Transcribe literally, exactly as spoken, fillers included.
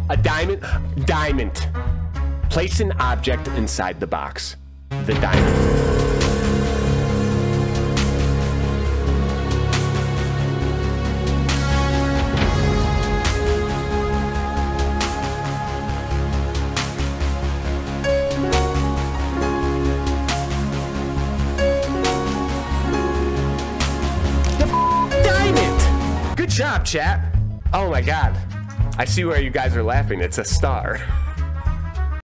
A diamond. Diamond. Place an object inside the box. The diamond. Good job, chat. Oh my god. I see where you guys are laughing. It's a star.